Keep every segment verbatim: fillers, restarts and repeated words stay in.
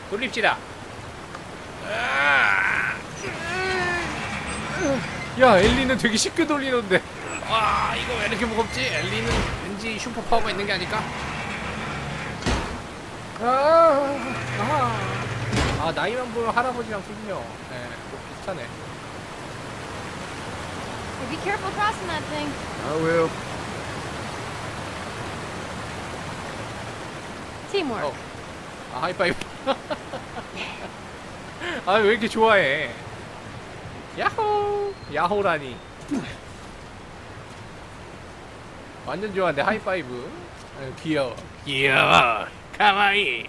돌립시다. 야, 엘리는 되게 쉽게 돌리는데. 아, 이거 왜 이렇게 무겁지? 엘리는 왠지 슈퍼 파워가 있는 게 아닐까? 아, 아, 아 나이만 보면 할아버지랑 소리요. 네, 뭐 비슷하네. Be careful crossing that thing. I will. Teamwork. 어. 아, 하이파이브. 아, 왜 이렇게 좋아해? 야호! 야호라니. 완전 좋아하는데, 하이파이브. 아유, 귀여워. 귀여워. 가와이.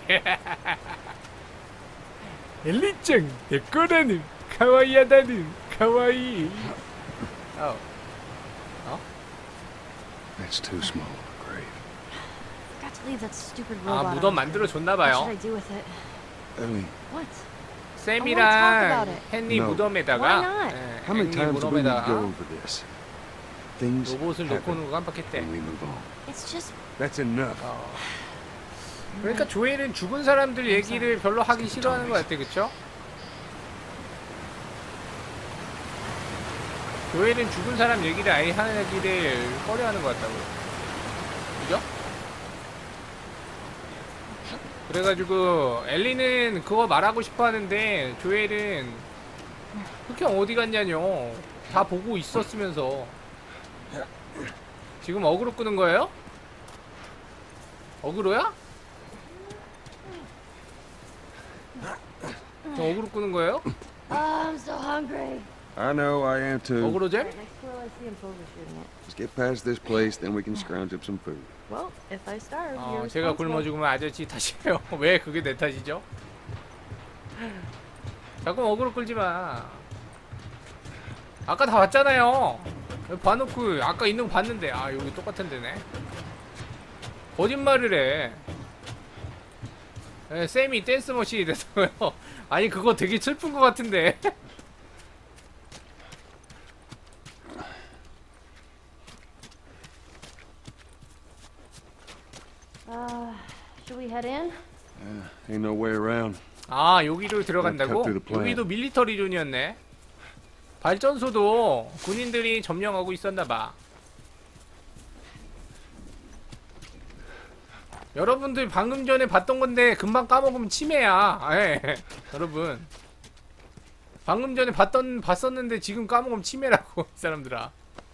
엘리짱, 내 거라는 가와이하다는 가와이. 어. 어? That's too small a grave. Got to leave that stupid 아, robot. 무덤 만들어 줬나봐요. What should I do with it? Ellie, What? 샘이랑 헨리 No. 무덤에다가 Why not? 예, how many 헨리 times do we need to go 무덤에다가 over this? Things 로봇을 놓고 happen 오는 거 깜빡했대. and we move on. It's just. That's enough. 어. 그러니까 조엘은 죽은 사람들 얘기를 별로 하기 싫어하는 것 같아, 그쵸? 조엘은 죽은 사람 얘기를 아예 하기를 꺼려하는 것 같다고. 그죠? 그래가지고 엘리는 그거 말하고 싶어 하는데 조엘은 흑형 어디 갔냐뇨. 다 보고 있었으면서. 지금 어그로 끄는 거예요? 어그로야? 저 어그로 끄는 거예요? Oh, I'm so hungry. I know, I am too. 어그로잼? Next girl I see, I'm totally shooting it. Let's get past this place, then we can scrounge up some food. Well, if I starve, 어, you're 제가 굶어 responsible. 죽으면 아저씨 탓이에요. 왜 그게 내 탓이죠? 자꾸 어그로 끌지 마. 아까 다 봤잖아요. 봐놓고 아까 있는 거 봤는데 아 여기 똑같은 데네. 거짓말을 해. 네, 쌤이 댄스 머신이 됐어요. 아니 그거 되게 슬픈 거 같은데. Uh, should we head in? Uh, ain't no way around. 아 여기로 들어간다고? cut through the plant. 여기도 밀리터리 존이었네. 발전소도 군인들이 점령하고 있었나봐. 여러분들 방금 전에 봤던 건데 금방 까먹으면 치매야. 예. 여러분 방금 전에 봤던 봤었는데 지금 까먹으면 치매라고. 이 사람들아.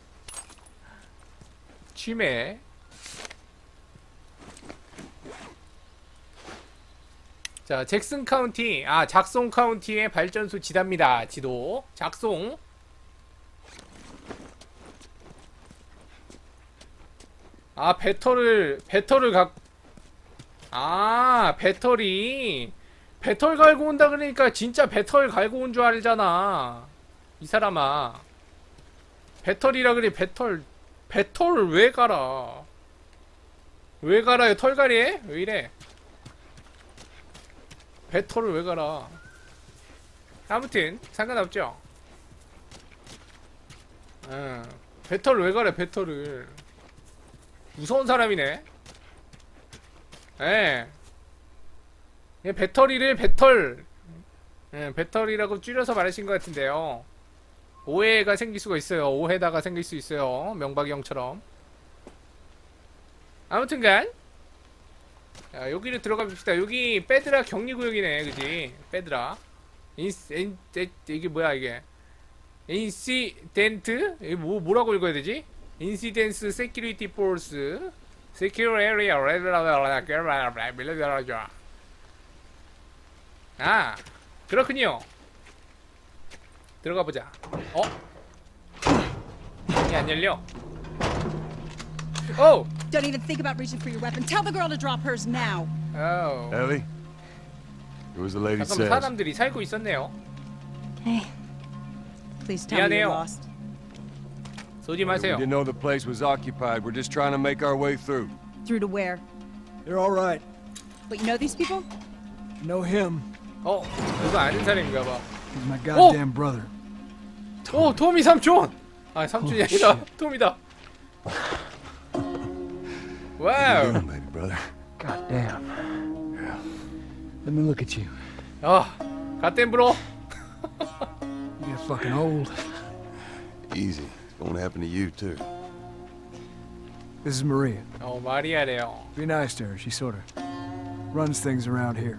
치매. 자, 잭슨 카운티, 아, 작송 카운티의 발전소 지도입니다. 지도. 작송. 아, 배터를, 배터를 각, 아, 배터리. 배터를 갈고 온다 그러니까 진짜 배터를 갈고 온 줄 알잖아. 이 사람아. 배터리라 그래, 배털. 배터를 왜 갈아? 왜 갈아요? 털갈이에? 왜 이래? 배터를 왜 갈아? 아무튼 상관없죠. 응. 배터를 왜 갈아? 배터를. 무서운 사람이네. 예. 예, 배터리를 배털. 예, 배터리라고 줄여서 말하신 것 같은데요. 오해가 생길 수가 있어요. 오해다가 생길 수 있어요. 명박이 형처럼. 아무튼간 자, 여기를 들어가 봅시다. 여기 빼드라 격리구역이네, 그지? 빼드라. 인스, 인, 에, 이게 뭐야, 이게? 인시덴트? 이게 뭐, 뭐라고 읽어야 되지? 인시덴스 세큐리티 포스. 세큐어 에리어, 아, 그렇군요. 들어가 보자. 어? 이게 안 열려. 오! Don't even think about reaching for your weapon. Tell the girl to drop hers now. 오. Ellie? It was the lady 잠깐 says. 사람들이 살고 있었네요. Hey. Please tell me 미안해요. you're lost. 쏘지 We 마세요. didn't know the place was occupied. We're just trying to make our way through. Through to where? They're all right. But you know these people? Know him. 어, 이거 아는 사람인가 봐. He's my goddamn brother. 오, 토미 삼촌. 아, 삼촌이 Oh, 아니라 shit. 토미다. How you 와우. doing, baby brother? Goddamn. Let me look at you. 아, 갓댐 브로. You get fucking old. Easy. It's gonna happen to you, too. This is Maria. 어, 마리아래요. Be nice to her. She sort of runs things around here.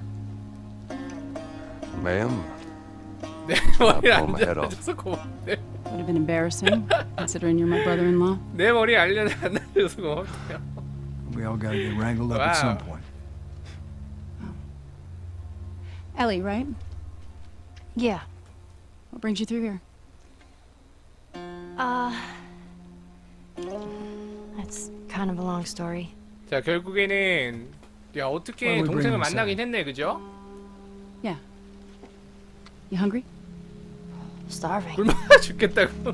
Ma'am, 내 머리 pull my head off. 알려줘서 고맙네. Would have been embarrassing, considering you're my brother-in-law. 내 머리 알려 안 알려줘서 고맙대요. We all gotta get wrangled up at some Wow. point. Ellie, right? Yeah. What brings you through here? Uh. That's kind of a long story. 자, 결국에는 야, 어떻게 Why don't we bring 동생을 him 만나긴 했네, 그죠? Yeah. You hungry? Starving. 굶어 죽겠다고.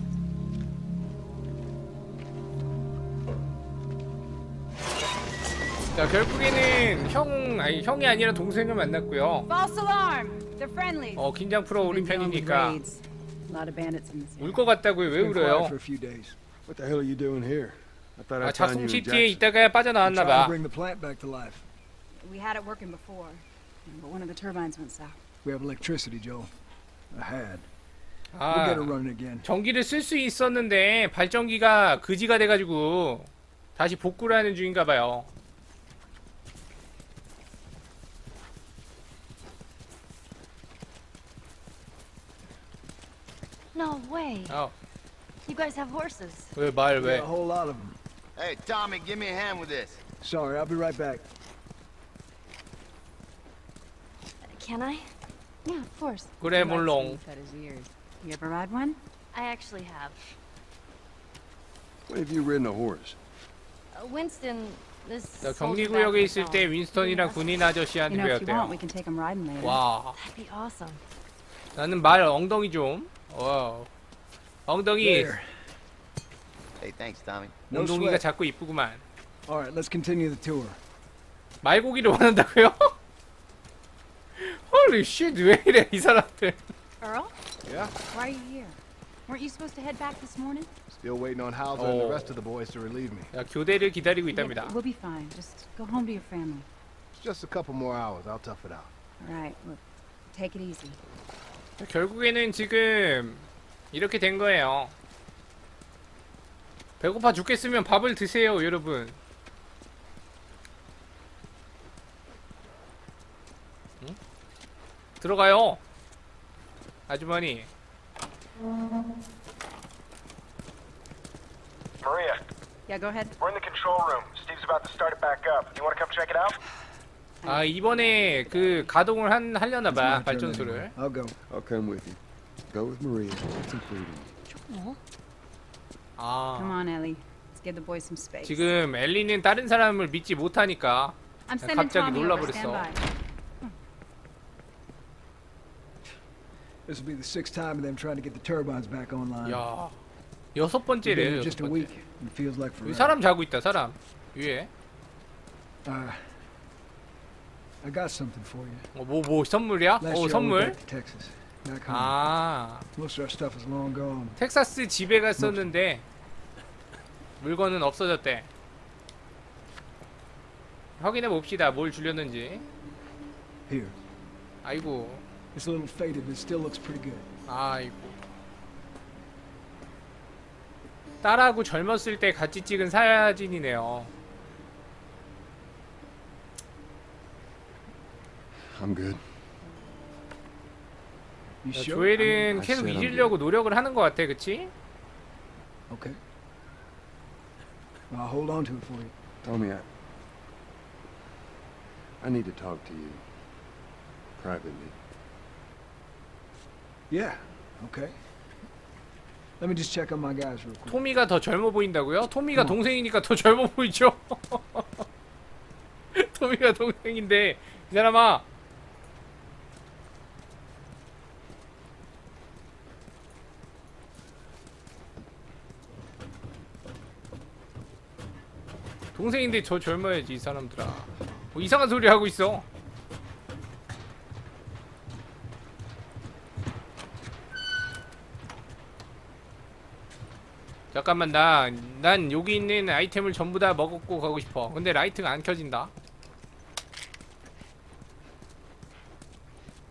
자, 결국에는 형, 아니 형이 아니라 동생을 만났고요. False alarm. They're friendly. 어, 긴장 풀어 우리 편이니까. A lot of bandits in this area. 울 것 같다고요. 왜 Been quiet 울어요? for a few days. What the hell are you doing here? I thought 아, I'd find you in 작송시티에 Jackson. 있다가 We're 빠져나왔나 trying to 봐. bring the plant back to life. We had it working before, but one of the turbines went south. We have electricity, Joel. I had. We'll 아, get it running again. 전기를 쓸 수 있었는데 발전기가 그지가 돼가지고 다시 복구를 하는 중인가 봐요. No way. 어, You guys have horses. 왜 말 Yeah, 왜? a whole lot of them. Hey, Tommy, give me a hand with this. Sorry, I'll be right back. Can I? Yeah, of course. 그래 물론. Cut his ears. You ever ride one? I actually have. When have you ridden a horse? Uh, Winston, this. 자, soldier 격리구역에 back 있을 home. 때 윈스턴이랑 군인 You 아저씨한테 know, if you want, 배웠대요. we can take him riding later. 와, That'd be awesome. 나는 말 엉덩이 좀. 와우. 엉덩이. There. Hey, thanks, Tommy. No 엉덩이가 sweat. 자꾸 이쁘구만. All right, let's continue the tour. 말고기를 원한다고요? 헐리 쉣, 왜 이래 이 사람들. Earl? Yeah? Why are you here? Weren't you supposed to head back this morning? Still waiting on Hauser and the Oh. rest of the boys to relieve me. 자, 교대를 기다리고 Yeah, 있답니다. we'll be fine. Just go home to your family. It's just a couple more hours. I'll tough it out. All right. Look, take it easy. 자, 결국에는 지금 이렇게 된 거예요. 배고파 죽겠으면 밥을 드세요, 여러분. 응? 들어가요, 아주머니. Maria, Yeah, go ahead. we're in the control room. Steve's about to start it back up. Do you want to come check it out? 아, 이번에 그 가동을 한 하려나 It's 봐, my turn 발전소를. anyway. I'll go. I'll come with you. Go with Maria. Get some food in you. Come 아, on, Ellie. Let's give the boys some space. 지금 엘리는 다른 사람을 믿지 못하니까 I'm sending 갑자기 Tommy over. 놀라버렸어. Stand by. This will be the sixth time of them trying to get the turbines back online. 야, 여섯 We've been 번째래. here 여섯 just a 번째. week. It feels like 여기 forever. 사람 자고 있다, 사람 위에. Uh, I got something for you. 어, 뭐, 뭐 선물이야? Last 어, year I went 선물. back to Texas. Back home. 아, Most of our stuff is long gone. 텍사스 집에 갔었는데 물건은 없어졌대. 확인해 봅시다. 뭘 주렸는지. Here. 아이고, It's a little faded, but it still looks pretty good. 아이고. 딸하고 젊었을 때 같이 찍은 사진이네요. I'm good. You 자, sure? 조엘은 I 계속 said I'm 잊으려고 노력을 하는 것 같아, 그치? Okay. I'll hold on to it for you. Tommy, I... I need to talk to you. Privately. Yeah. Okay. Let me just check on my guys real quick. 토미가 더 젊어 보인다고요? 토미가 어. 동생이니까 더 젊어 보이죠? 토미가 동생인데 이 사람아, 동생인데 저 젊어야지 이 사람들아. 뭐 이상한 소리 하고 있어. 잠깐만, 나, 난 여기 있는 아이템을 전부 다 먹고 가고 싶어. 근데 라이트가 안 켜진다.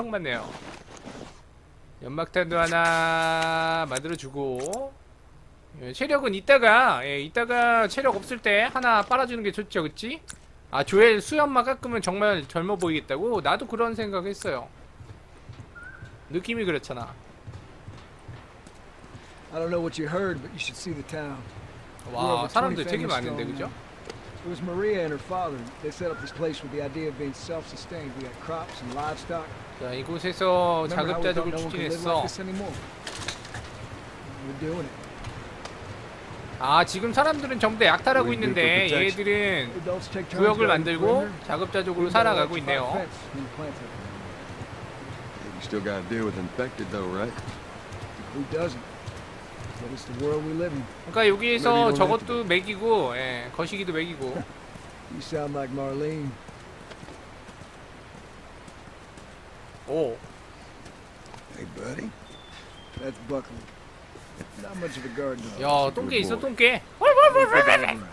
엄청 많네요. 연막탄도 하나 만들어주고, 예, 체력은 이따가 예, 이따가 체력 없을 때 하나 빨아주는 게 좋죠, 그치? 아, 조엘 수연막 깎으면 정말 젊어 보이겠다고? 나도 그런 생각했어요. 느낌이 그렇잖아. I don't know what you heard, but you should see the town. We're 와, over 사람들 twenty 되게 families 많은데, strong 그죠? now. It was Maria and her father. They set up this place with the idea of being self-sustained. We had crops and livestock. 자, 이곳에서 Remember how we thought 자급자족을 no one could live 추진했어. like this anymore? We're doing it. 아, 지금 사람들은 전부 다 약탈하고 있는데 얘들은 Adults take turns 구역을 guarding 만들고 perimeter. 자급자족으로 We've got 살아가고 electrified 있네요. fence and planted. You still gotta deal with infected though, right? Who doesn't? But it's the world we live in. 그러니까 여기에서 저것도 먹이고, 예, 거시기도 먹이고. You sound like Marlene. 오, Hey, buddy. That's Buckley. Not much of a guard dog. 야, 똥개 있어, 똥개. Around.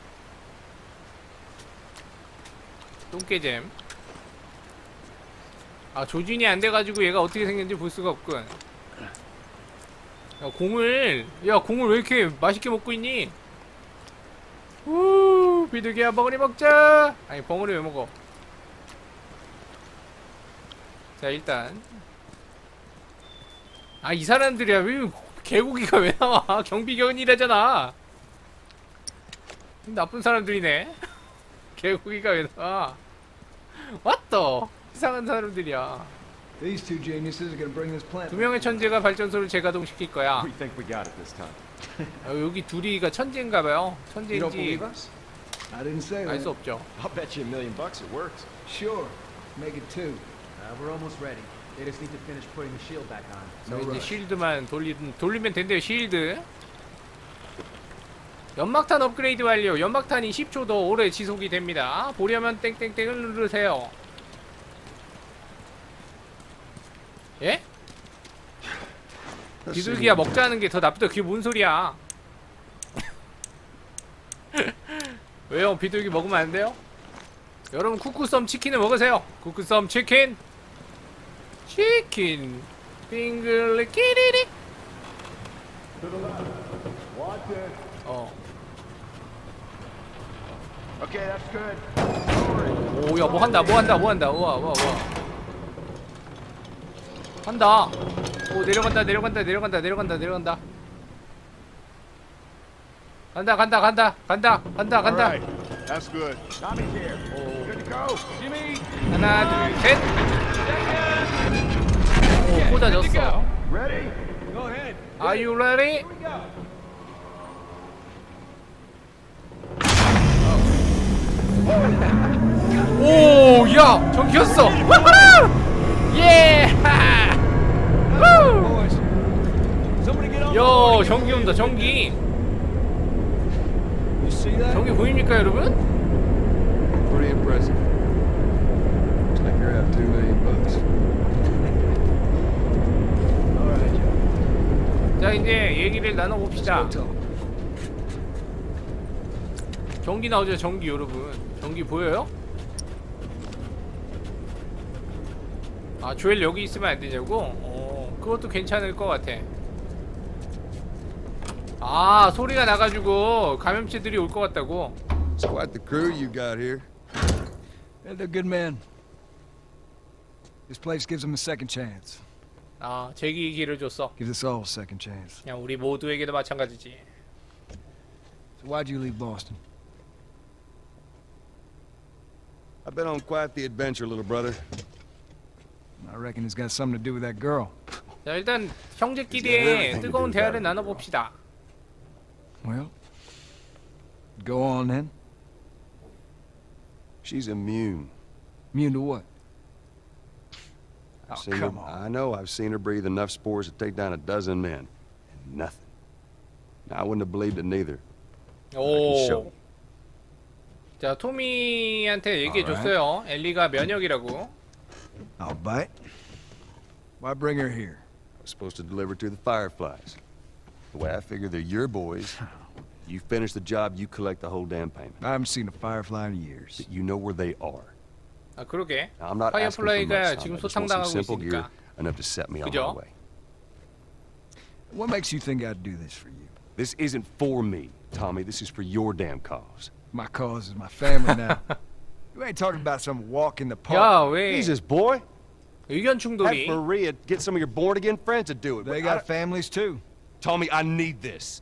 똥개잼. 아, 조준이 안 돼가지고 얘가 어떻게 생겼는지 볼 수가 없군. 야, 공을, 야, 공을 왜 이렇게 맛있게 먹고 있니? 우, 비둘기야, 벙어리 먹자. 아니, 벙어리 왜 먹어? 자, 일단. 아, 이 사람들이야. 왜 개고기가 왜 나와? 경비견이라잖아. 나쁜 사람들이네. 개고기가 왜 나와? What the? 이상한 사람들이야. These two geniuses are gonna bring this plant. 두 명의 천재가 발전소를 재가동시킬 거야. We think we got it this time. 어, 여기 둘이가 천재인가봐요. You don't believe 천재인지 us? I didn't say 알 that. 수 없죠. I'll bet you a million bucks it works. Sure. Make it two. Uh, we're almost ready. They just need to finish putting the shield back on. 네, 이제 쉴드만 돌리, 돌리면 된대요. 쉴드. 연막탄 업그레이드 완료. 연막탄이 십 초 더 오래 지속이 됩니다. 보려면 땡땡땡을 누르세요. 예? 비둘기야 먹자는 게 더 나쁘다. 그게 뭔 소리야? 왜요? 비둘기 먹으면 안 돼요? 여러분 쿠쿠썸 치킨을 먹으세요. 쿠쿠썸 치킨. 치킨. 빙글리 끼리릭. 어. Okay, that's good. 오, 야, 뭐 한다, 뭐 한다, 뭐 한다. 우와, 우와, 우와. 한다. 오, 내려간다, 내려간다, 내려간다, 내려간다, 내려간다. 간다, 간다, 간다, 간다, 간다, 간다. Alright, that's good. Tommy's here. Good to go. Jimmy. 하나, 둘, 셋. 오, 꽂아졌어. Ready? Go ahead. Are you ready? Here we go. 오, 야, 전 켰어. 예. Boys, somebody get on. 야, 전기 온다, 전기. You see that? 전기 보입니까, 여러분? Pretty impressive. Looks like you're out two million bucks. All right, Joe. 자, 이제 얘기를 나눠봅시다. Let's go talk. 전기 나오죠, 전기 여러분. 전기 보여요? 아, 조엘 여기 있으면 안 되냐고? 어, 그것도 괜찮을 것 같아. 아, 소리가 나가지고 감염체들이 올 것 같다고. It's quite the crew you got here. Yeah, they're good men. This place gives them a second chance. 아, 제기기를 줬어. Gives us all a second chance. 그냥 우리 모두에게도 마찬가지지. So why'd you leave Boston? I've been on quite the adventure, little brother. I reckon it's got something to do with that girl. 자, 일단 형제끼리의 뜨거운 대화를 나눠봅시다. Well, go on then. She's immune. Immune to what? Oh, I've seen her, come on. I know. I've seen her breathe enough spores to take down a dozen men. And nothing. Now, I wouldn't have believed it neither. 오. 자, 토미한테 얘기해줬어요. 엘리가 면역이라고. I'll bite. Why bring her here? I was supposed to deliver to the Fireflies. The way I figure they're your boys, You finish the job, you collect the whole damn payment. I haven't seen a Firefly in years. But you know where they are. 아 그러게. Now, I'm not asking for much, 파이어플라이가 Tom. 지금 I just want some 소탕당하고 simple gear 있으니까. enough to set me on my 그죠? way. What makes you think I'd do this for you? This isn't for me, Tommy. This is for your damn cause. My cause is my family now. You ain't talking about some walk in the park. 야 왜? Jesus, boy. 의견 Have 충돌이. Maria get some of your born-again friends to do it. They But I- got families too. Tommy, I need this.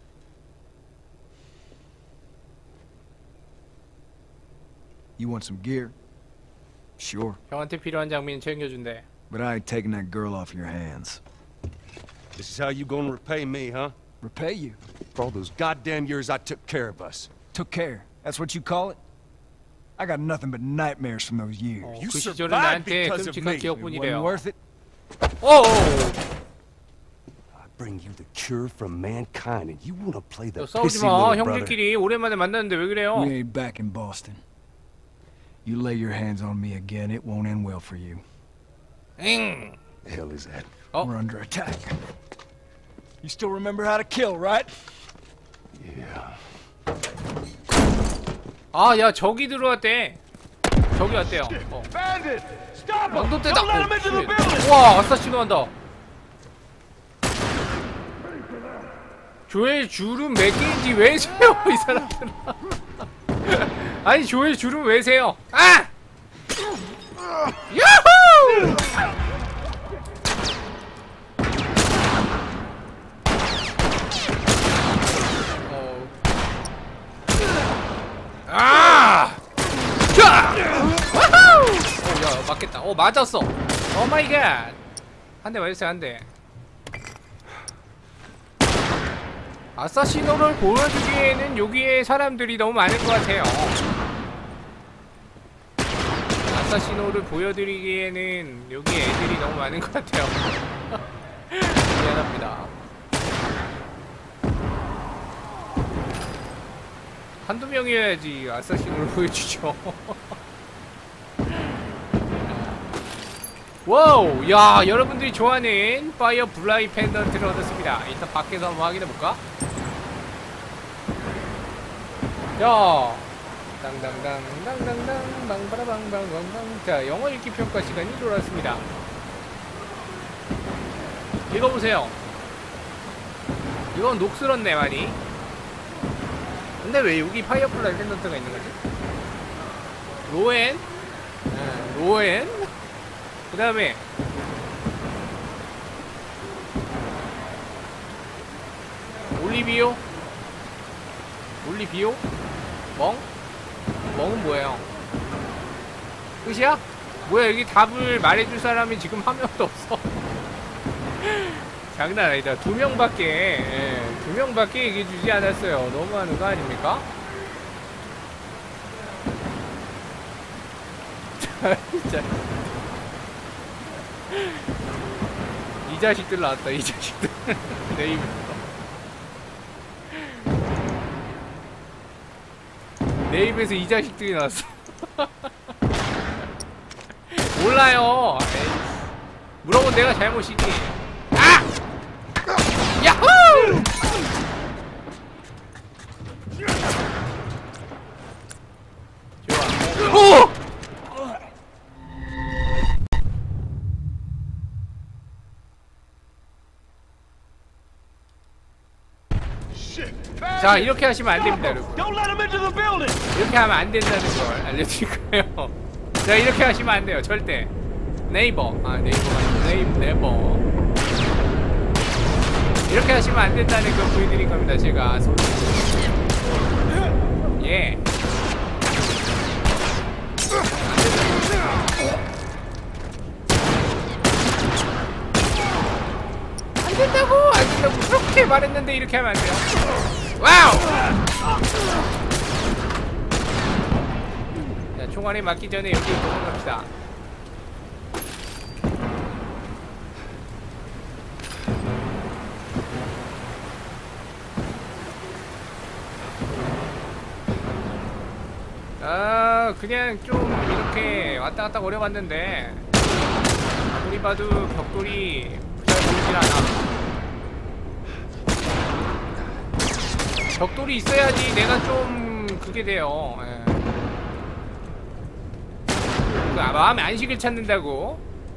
You want some gear? Sure. 형한테 필요한 장비는 챙겨준대. But I ain't taking that girl off your hands. This is how you gonna repay me, huh? Repay you. For all those goddamn years I took care of us. Took care. That's what you call it? I got nothing but nightmares from those years. 어, You 그 시절은 survived 나한테 because of 끔찍한 me. It wasn't 기억뿐이래요. worth it. 오! I bring you the cure from mankind, and you wanna play the 너 싸우지 pissy 마. little brother. 형들끼리 오랜만에 만났는데 왜 그래요? We ain't back in Boston. You lay your hands on me again, it won't end well for you. 응. The hell is that? 어? We're under attack. You still remember how to kill, right? Yeah. 아, 야 저기 들어왔대. 저기 왔대요. 어. Bandit! Stop him! 망도 Don't 떼다. let him into the building! 와, 아사시노 한다. 조엘 주름 몇 개인지 왜 세요 이 사람들은. 아니 조엘 주름 왜 세요? 아! 야호! 어. 아! 자! 와우! 어, 야, 맞겠다. 어, 맞았어. 오 마이 갓. 한 대 맞았어요, 한 대. 아사시노를 보여주기에는 여기에 사람들이 너무 많은 것 같아요. 아사시노를 보여드리기에는 여기 애들이 너무 많은 것 같아요. 미안합니다. 한두 명이어야지 아사시노를 보여주죠. 와우! 야, 여러분들이 좋아하는 파이어 블라이 펜던트를 얻었습니다. 일단 밖에서 한번 확인해볼까? 야! 땅땅땅, 땅땅땅, 방바라방방방방. 자, 영어 읽기 평가 시간이 돌아왔습니다. 읽어보세요. 이건 녹슬었네, 많이. 근데 왜 여기 파이어 블라이 펜던트가 있는 거지? 로엔? 응, 로엔? 그 다음에 올리비오? 올리비오? 멍? 멍은 뭐예요? 끝이야? 뭐야 여기 답을 말해줄 사람이 지금 한 명도 없어. 장난 아니다. 두 명밖에 예, 두 명밖에 얘기해주지 않았어요. 너무하는 거 아닙니까? 진짜 이 자식들 나왔다. 이 자식들. 내 입. 내 입에서 이 자식들이 나왔어. 몰라요. 에이. 물어본 내가 잘못이지. 아! 야호! 좋아. 오! 자, 이렇게 하시면 안 됩니다, 여러분. Don't let him into the building! 이렇게 하면 안 된다는 걸 알려드릴 거예요. 자, 이렇게 하시면 안 돼요, 절대. 네이버, 아 네이버가 아니고 네이버, 네버. 이렇게 하시면 안 된다는 걸 보여드릴 겁니다, 제가. 예. 안 된다고, 안 된다고 그렇게 말했는데 이렇게 하면 안 돼요. 와우! 자, 총알이 맞기 전에 여기 도망갑시다. 아, 그냥 좀 이렇게 왔다 갔다 거려봤는데 아무리 봐도 벽돌이 잘 보이질 않아. 벽돌이 있어야지 내가 좀 그게 돼요. 예. 그 마음의 안식을 찾는다고.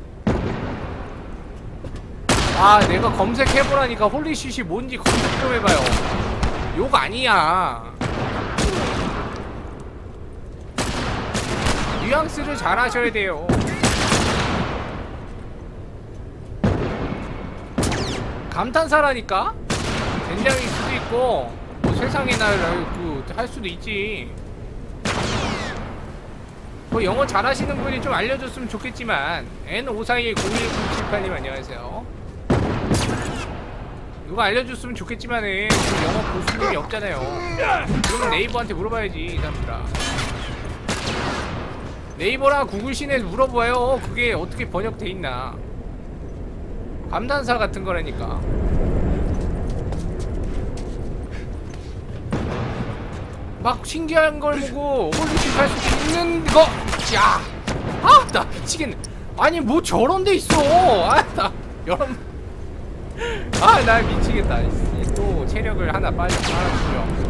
아 내가 검색해보라니까 홀리쉿이 뭔지 검색 좀 해봐요. 욕 아니야. 뉘앙스를 잘 하셔야 돼요. 감탄사라니까? 된장일 수도 있고 뭐 세상에 날 그 할 수도 있지. 뭐 영어 잘하시는 분이 좀 알려줬으면 좋겠지만 엔 오사일 공일구칠팔 님 안녕하세요. 누가 알려줬으면 좋겠지만은 지금 영어 고수님이 없잖아요. 그러면 네이버한테 물어봐야지 이 사람들아. 네이버랑 구글 시내에서 물어봐요. 그게 어떻게 번역돼 있나. 감탄사 같은 거라니까. 막 신기한 걸 보고 홀리쉿 할 수 있는 거. 야, 아, 나 미치겠네. 아니 뭐 저런 데 있어. 아, 나 여러분, 아, 나 미치겠다. 또 체력을 하나 빨리 빨아주죠.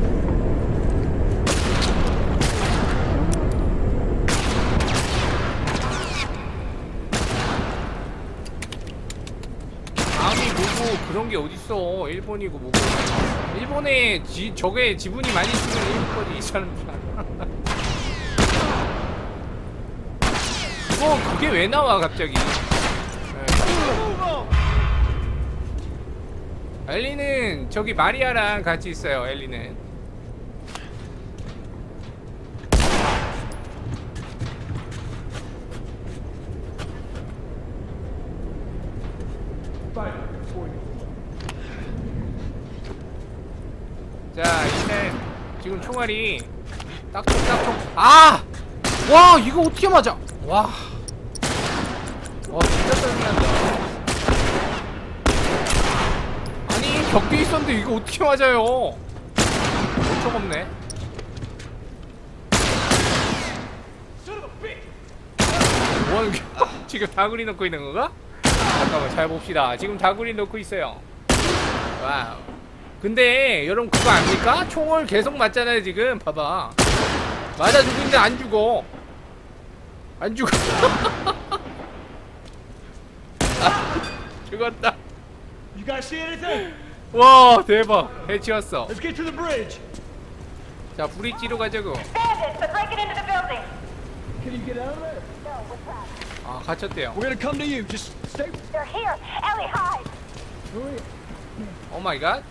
그런 게 어딨어. 일본이고 뭐고. 일본에 지, 저게 지분이 많이 쓰는 일본 거지 이 사람들. 뭐 그게 왜 나와 갑자기. 네. 엘리는 저기 마리아랑 같이 있어요. 엘리는 자, 일단 지금 총알이 딱총딱총. 아! 와, 이거 어떻게 맞아? 와. 와, 진짜 짜증난다. 아니, 벽에 있었는데 이거 어떻게 맞아요? 엄청 없네. 뭐하는 게 지금 다구리 넣고 있는 건가? 잠깐만, 잘 봅시다. 지금 다구리 넣고 있어요. 와우. 근데 여러분 그거 압니까? 총을 계속 맞잖아요 지금. 봐봐, 맞아주고 있는데 안 죽어. 안 죽어. 아, 죽었다. You guys see anything? 와 대박. 해치웠어. Let's get to the bridge. 자 브릿지로 가자고. Can you get out of there? 아 갇혔대요. We're gonna come to you. Just stay. They're here. Ellie, hide. Hurry. 오 마이 갓.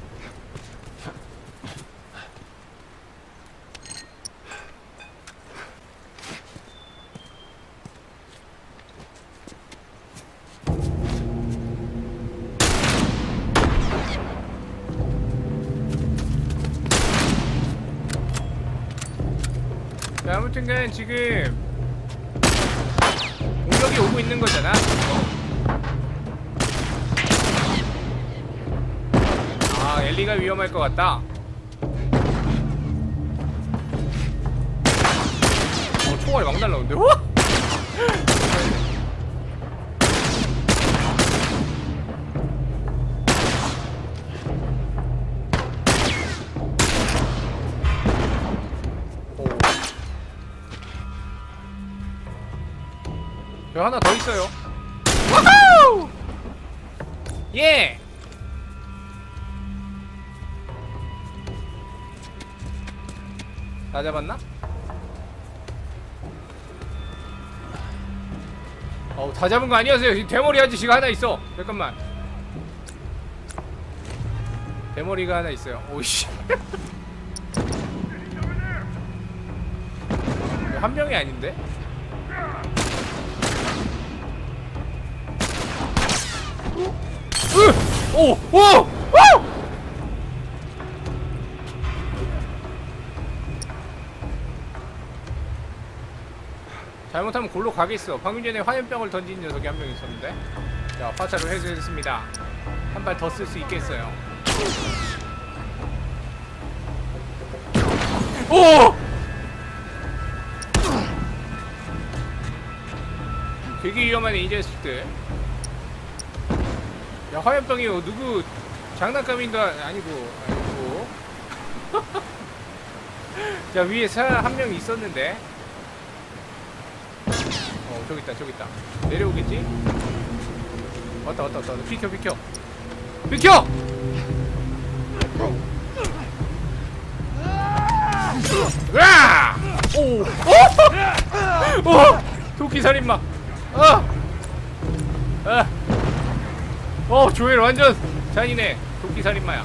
자, 아무튼간 지금 공격이 오고 있는 거잖아. 아, 엘리가 위험할 것 같다. 어, 총알이 막 날라오는데? 우와! 저 하나 더 있어요. 와우! 예! 다 잡았나? 어우, 다 잡은 거 아니었어요. 대머리 아저씨가 하나 있어. 잠깐만. 대머리가 하나 있어요. 오이씨. 한 명이 아닌데? 으! 오! 오! 오! 잘못하면 골로 가겠어. 방금 전에 화염병을 던진 녀석이 한 명 있었는데. 자, 화살을 해제했습니다. 한 발 더 쓸 수 있겠어요. 오! 되게 위험하네 이 자식들. 야, 화염병이 누구 장난감인가 아니고 아니고 자, 위에 사람 한 명 있었는데. 어, 저기 있다, 저기 있다. 내려오겠지? 왔다, 왔다, 왔다. 비켜, 비켜. 비켜! 으아! 오! 오! 오! 도끼 살인마. 어! 아! 어, 조엘 완전 잔인해. 도끼 살인마야.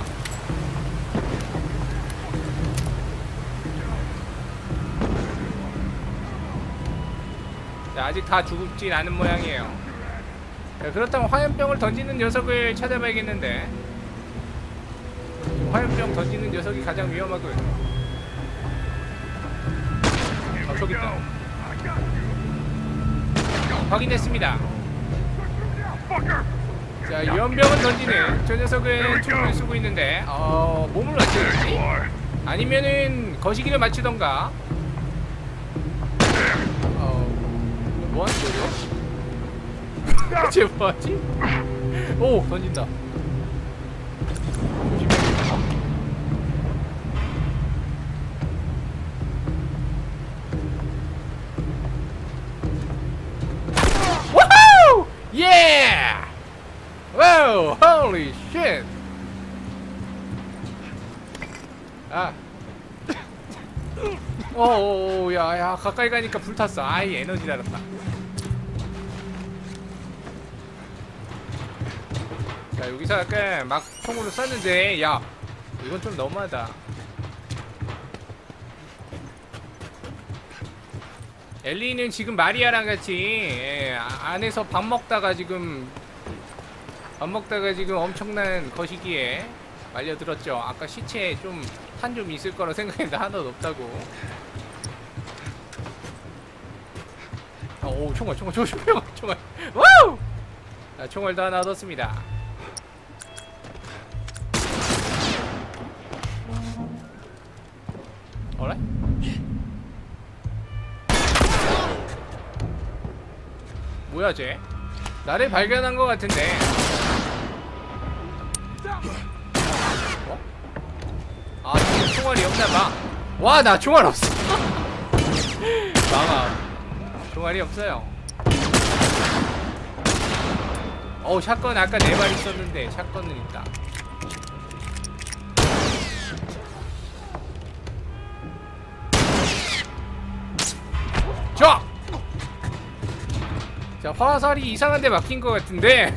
자, 아직 다 죽진 않은 모양이에요. 자, 그렇다면 화염병을 던지는 녀석을 찾아봐야겠는데. 화염병 던지는 녀석이 가장 위험하군. 어, 저기 있다. 확인했습니다. 자, 연병은 던지는 저 녀석은 총을 쓰고 있는데, 어, 몸을 맞추겠지? 아니면은 거시기를 맞추던가. 어, 뭐하는 소리야? 쟤 뭐하지? 오, 던진다. 조심해. Yeah! Wow! Holy shit! 아. 오오오, 야, 야, 가까이 가니까 불탔어. 아이, 에너지 달았다. 자, 여기서 약간 막 총으로 쐈는데, 야, 이건 좀 너무하다. 엘리는 지금 마리아랑 같이 예, 안에서 밥 먹다가 지금 밥 먹다가 지금 엄청난 거시기에 말려들었죠. 아까 시체에 좀 탄 좀 있을 거라 생각했는데 하나도 없다고. 어, 오, 총알 총알 총알 총알 총알 와우! 자, 총알도 하나 얻었습니다. 어래? 뭐야 쟤? 나를 발견한 것 같은데. 어? 아, 지금 총알이 없나봐. 와, 나 총알 없어. 망아. 총알이 없어요. 어우, 샷건 아까 네 발 있었는데 샷건은 있다. 자! 자, 화살이 이상한 데 막힌 것 같은데.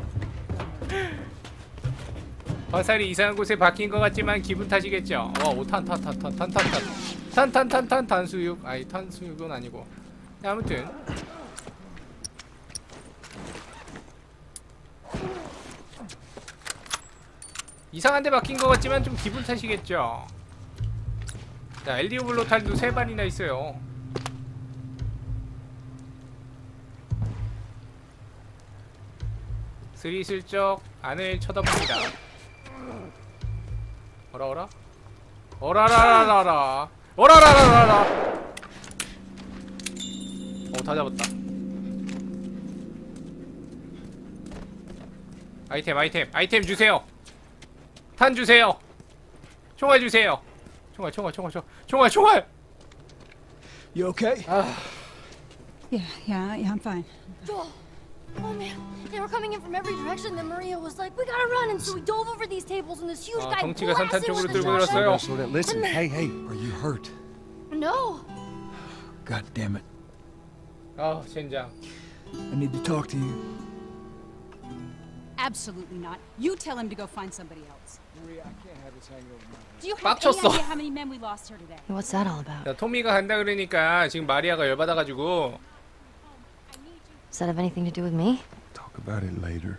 화살이 이상한 곳에 박힌 것 같지만 기분 탓이겠죠. 와, 오, 탄, 탄, 탄, 탄, 탄, 탄, 탄, 탄, 탄, 탄, 탄, 탄수육. 아니, 탄수육은 아니고. 아무튼. 이상한 데 박힌 것 같지만 좀 기분 탓이겠죠. 자, 엘디오 블로탈도 세 발이나 있어요. 스리슬쩍 안을 쳐다봅니다. 어라 어라? 어라라라라라 어라라라라라. 어, 다 잡았다. 아이템 아이템 아이템 주세요. 탄 주세요. 총알 주세요. 총알 총알 총알 총알 총알 총알. You okay? 아. Yeah, yeah, yeah, I'm fine. Joel! Oh man, they were coming in from every direction. Then Maria was like, "We gotta run!" And so we dove over these tables, and this huge 아, guy 덩치가 산탄 blasted 쪽으로 with a 들고 shotgun. 들었어요. Listen, hey, hey, are you hurt? No. God damn it. 아, 젠장. I need to talk to you. Absolutely not. You tell him to go find somebody else. Maria, I can't have this hanging over my head. Do you have 빡쳤어. any idea how many men we lost here today? What's that all about? 자, 토미가 간다 그러니까 지금 마리아가 열받아가지고. Does that have anything to do with me? Talk about it later.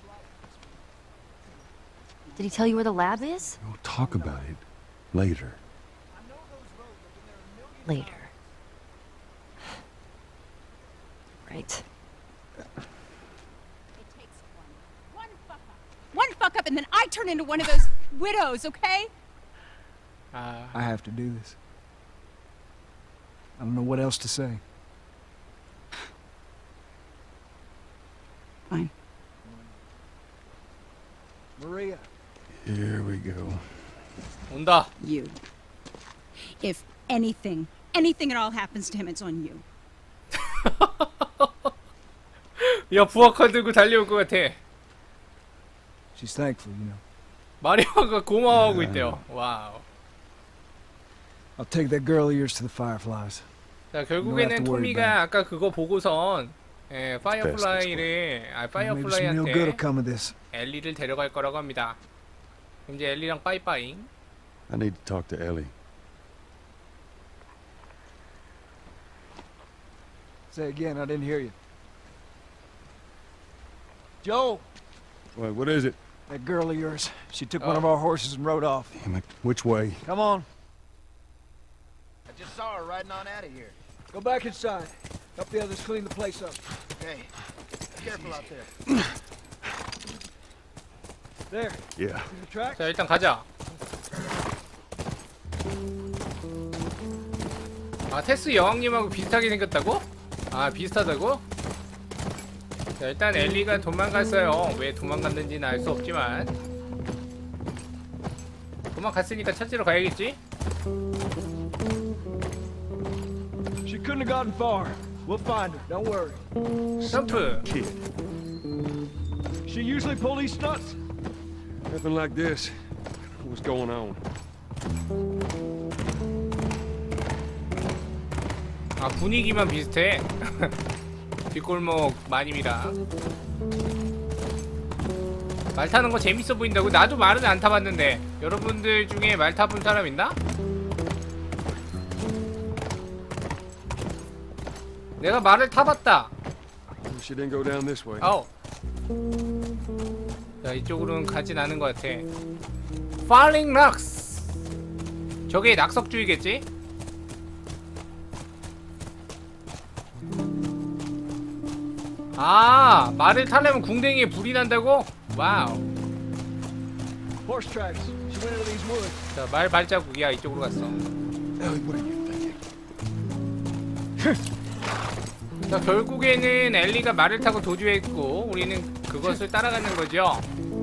Did he tell you where the lab is? We'll talk about it later. Later. Right. It takes one. One fuck up. One fuck up and then I turn into one of those widows, okay? 아, I have to do this. I don't know what else to say. Fine. Maria. Here we go. 온다. You. If anything, anything at all happens to him, it's on you. 야, 부엌칼 들고 달려올 것 같아. She's thankful, you know. 마리아가 고마워하고 있대요. 와우. I'll take that girl of yours to the Fireflies. 자, 결국에는 토미가 아까 그거 보고선 예, 파이어플라이를 아 Maybe some real good will 파이어플라이한테 come of this. 엘리를 데려갈 거라고 합니다. 그럼 이제 엘리랑 빠이빠이. I need to talk to Ellie. Say again, I didn't hear you. Joe! Wait, what is it? That girl of yours. She took one Oh. of our horses and rode off. Damn it. Which way? Come on. I just saw her riding on out of here. Go back inside. Help the others clean the place up. Okay. Careful out there. There. Yeah. See the track? 자, 일단 가자. 아, 테스 여왕님하고 비슷하게 생겼다고? 아, 비슷하다고? 자, 일단 엘리가 도망갔어요. 왜 도망갔는지는 알 수 없지만 도망갔으니까 찾으러 가야겠지? She couldn't have gotten far. We'll find her. Don't worry. 점프! Kid. She usually pull these stunts. Nothing like this. What's going on? 아, 분위기만 비슷해. 뒷골목 마님이라. 말 타는 거 재밌어 보인다고? 나도 말은 안 타봤는데 여러분들 중에 말 타본 사람 있나? 내가 말을 타봤다. She didn't go down this way. 아우. 자, 이쪽으로는 가진 않은 것 같아. Falling Rocks. 저게 낙석주의겠지? 아, 말을 타려면 궁뎅이에 불이 난다고? 와우. Horse tracks. She went into these woods. 자, 말 발자국이야. 이쪽으로 갔어. Ellie, what are you thinking? 자, 결국에는 엘리가 말을 타고 도주했고 우리는 그것을 따라가는 거죠.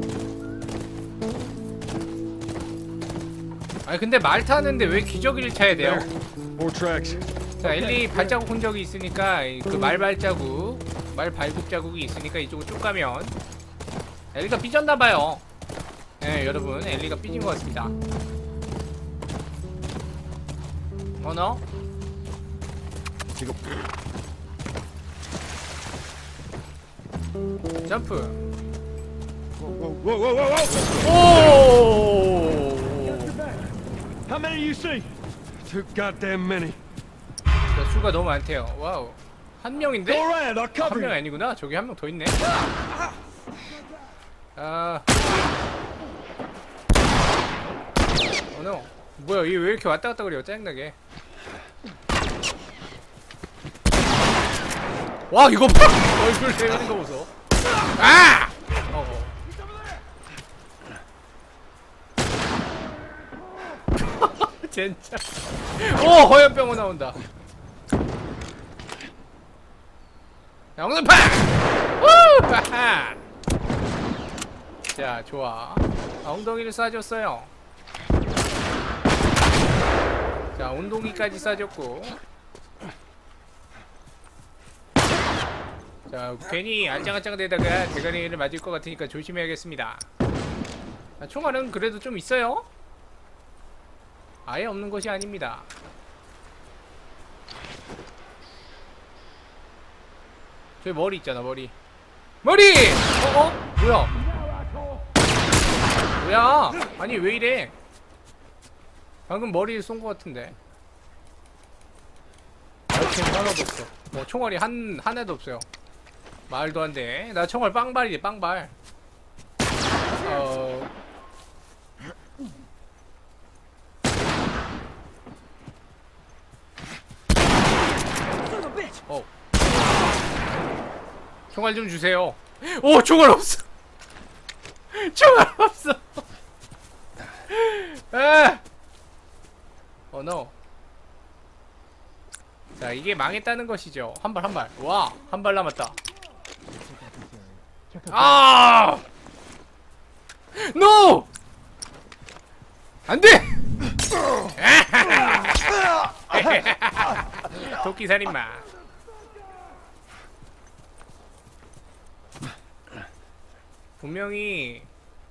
아니 근데 말 타는데 왜 기저귀를 차야 돼요? More tracks. 자, 엘리 발자국 흔적이 있으니까 그 말 발자국, 말 발굽 자국이 있으니까 이쪽으로 쭉 가면 엘리가 삐졌나봐요. 네, 여러분, 엘리가 삐진 것 같습니다. 어너? 점프. Whoa, whoa, whoa, whoa, whoa! 오! How many do you see? Too goddamn many. 자, 수가 너무 많대요. 와우. 한 명인데? Go around, I'll 한 cover 명 you. 아니구나. 저기 한 명 더 있네. 아. 어, 너. 뭐야, 얘 왜 이렇게 왔다 갔다 그래요? 짜증나게. 와, 이거 봐! 얼굴 대가는 거 보소. 아! 어. 진짜. 오, 허연병원 나온다. 자, 엉덩파! 우! 하하! 자, 좋아. 아, 엉덩이를 쏴줬어요. 자, 엉덩이까지 쏴줬고. 자, 괜히 알짱알짱대다가 대가리를 맞을 것 같으니까 조심해야겠습니다. 자, 총알은 그래도 좀 있어요? 아예 없는 것이 아닙니다. 저기 머리 있잖아, 머리. 머리! 어? 어? 뭐야? 뭐야? 아니, 왜 이래? 방금 머리를 쏜 것 같은데. 아이템 하나도 없어. 뭐 총알이 한, 하나도 없어요. 말도 안 돼. 나 총알 빵발이지, 빵발. 어... 어. 총알 좀 주세요. 오, 총알 없어. 총알 없어. 아! 어, 노. 자, 이게 망했다는 것이죠. 한 발, 한 발. 와, 한 발 남았다. 아! 노! 안돼! 도끼 살인마. 분명히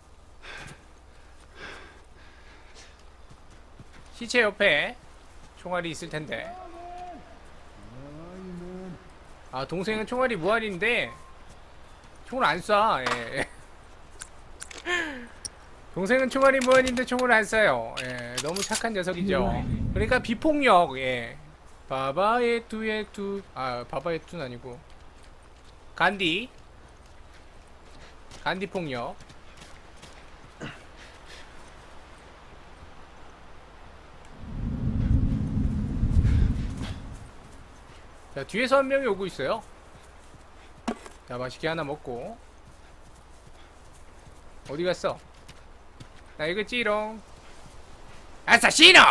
시체 옆에 총알이 있을 텐데. 아, 동생은 총알이 무알인데 총을 안 쏴. 예. 동생은 총알이 무한인데 총을 안 쏴요. 예, 너무 착한 녀석이죠. 그러니까 비폭력. 예. 바바의 투의 투. 아, 바바의 투는 아니고 간디. 간디 폭력. 자, 뒤에서 한 명이 오고 있어요. 자, 맛있게 하나 먹고. 어디 갔어? 나 이거 찌롱. 아사시노!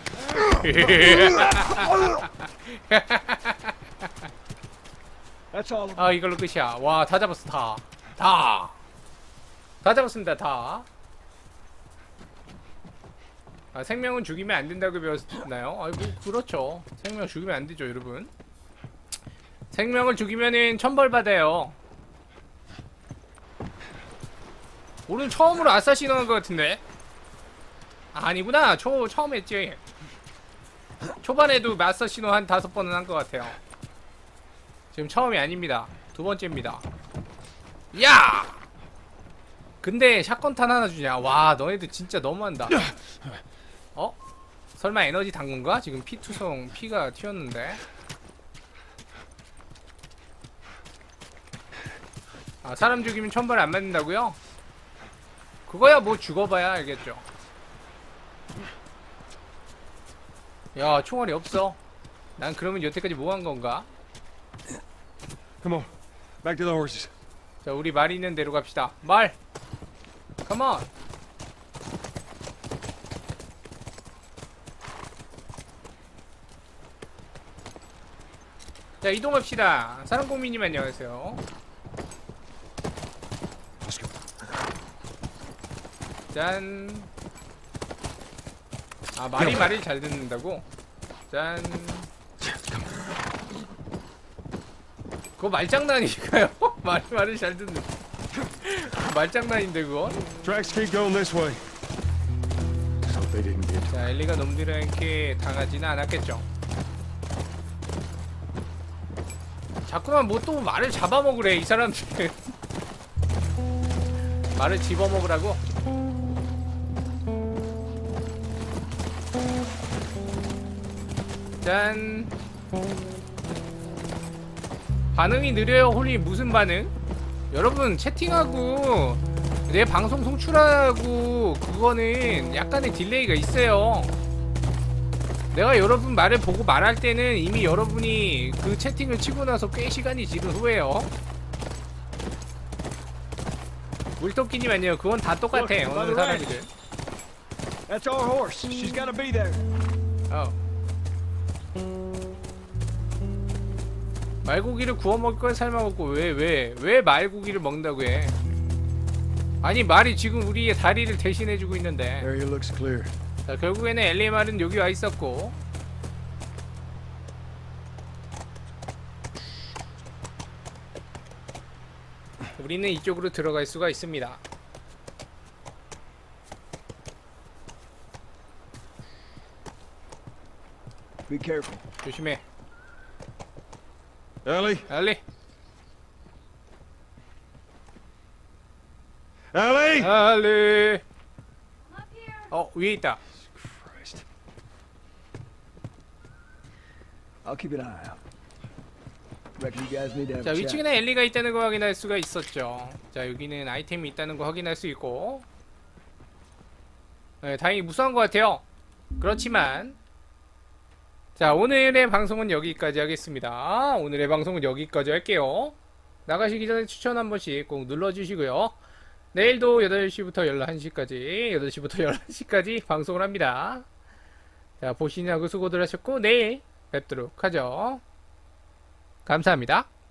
아, 이걸로 끝이야. 와, 다 잡았어, 다. 다. 다 잡았습니다, 다. 아, 생명은 죽이면 안 된다고 배웠나요? 아이고, 그렇죠. 생명 죽이면 안 되죠, 여러분. 생명을 죽이면은 천벌 받아요. 오늘 처음으로 아사시노 한 것 같은데? 아, 아니구나. 초, 처음 했지. 초반에도 아사시노 한 다섯 번은 한 것 같아요. 지금 처음이 아닙니다. 두 번째입니다. 야! 근데 샷건탄 하나 주냐? 와, 너네들 진짜 너무한다. 어? 설마 에너지 단 건가? 지금 피 투성 피가 튀었는데. 아, 사람 죽이면 천벌 안 맞는다고요? 그거야 뭐 죽어봐야 알겠죠. 야, 총알이 없어. 난 그러면 여태까지 뭐 한 건가? Come on, back to the horses. 자, 우리 말 있는 대로 갑시다. 말! Come on! 자, 이동합시다. 사랑공미님 안녕하세요. 짠. 아, 말이 말이 잘 듣는다고? 짠. 그거 말장난이니까요? 말이 말이 잘 듣는. 말장난인데 그건? Tracks keep going this way. So they didn't get. 자, 엘리가 놈들에게 당하지는 않았겠죠. 자꾸만 뭐 또 말을 잡아먹으래 이 사람들. 말을 집어먹으라고? 짠. 반응이 느려요. 홀리 무슨 반응? 여러분 채팅하고 내 방송 송출하고 그거는 약간의 딜레이가 있어요. 내가 여러분 말을 보고 말할 때는 이미 여러분이 그 채팅을 치고 나서 꽤 시간이 지른 후에요. 물토끼님 안녕. 그건 다 똑같아. 어느 사람이든. That's our horse. She's gotta be there. 어. 말고기를 구워 먹을 걸 삶아 먹고 왜 왜 왜 말고기를 먹는다고 해? 아니 말이 지금 우리의 다리를 대신해주고 있는데. Area looks clear. 자, 결국에는 엘리의 말은 여기 와 있었고. 우리는 이쪽으로 들어갈 수가 있습니다. Be careful. 조심해. Ellie, 엘리. Ellie. 엘리. 어, 위에 있다. Christ. I'll keep an eye out. Reckon you guys need to have 자, a chat. 위층에는 엘리가 있다는 거 확인할 수가 있었죠. 자, 여기는 아이템이 있다는 거 확인할 수 있고. 네, 다행히 무사한 것 같아요. 그렇지만 자, 오늘의 방송은 여기까지 하겠습니다. 오늘의 방송은 여기까지 할게요. 나가시기 전에 추천 한 번씩 꼭 눌러주시고요. 내일도 여덟 시부터 열한 시까지 여덟 시부터 열한 시까지 방송을 합니다. 자, 보시냐고 수고들 하셨고 내일 뵙도록 하죠. 감사합니다.